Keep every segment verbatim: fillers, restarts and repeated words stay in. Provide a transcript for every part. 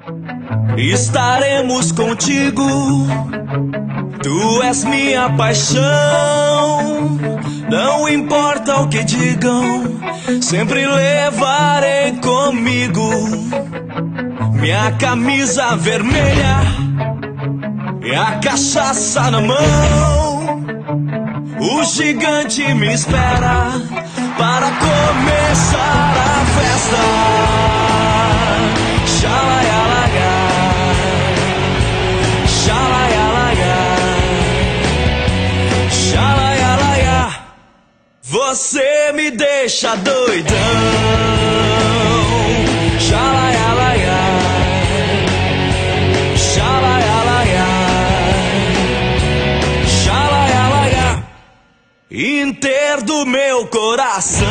estaremos contigo. Tu és minha paixão, não importa o que digam, sempre levarei comigo minha camisa vermelha e a cachaça na mão. O gigante me espera para começar a festa. Xalaialaga, xalaialaga, xalaialaga. Você me deixa doidão. Xalaialaga, xalaialaga, xalaialaga. Inter do meu coração.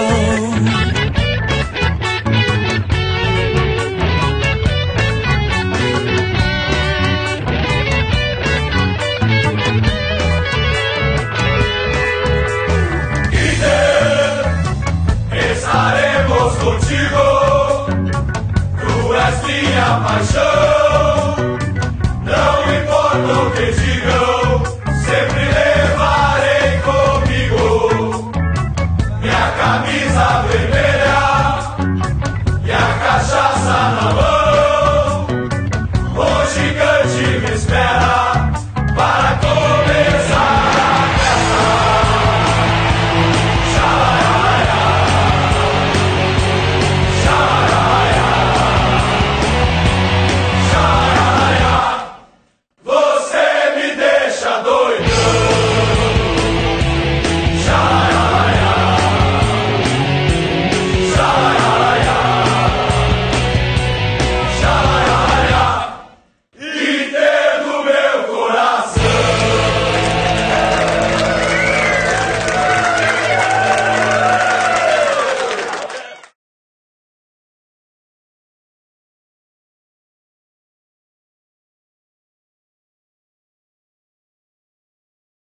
Estaremos contigo, tu és minha paixão, não importa o que diga.